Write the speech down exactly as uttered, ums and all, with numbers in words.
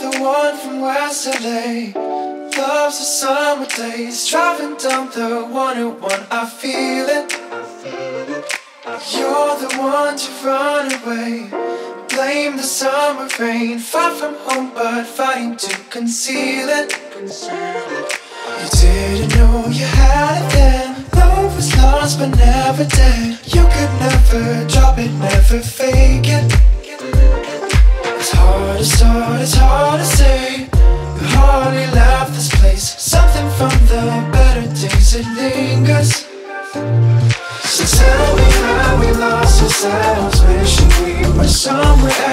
the one from West L A. Loves the summer days, driving down the one oh one, I feel it. You're the one to run away. Blame the summer rain, far from home but fighting to conceal it. You didn't know you had it then. Love was lost but never dead. You could never drop it, never fake it. It's hard to start, it's hard to say. We hardly left this place. Something from the better days, it lingers. So tell me how we lost ourselves, wishing we were somewhere else.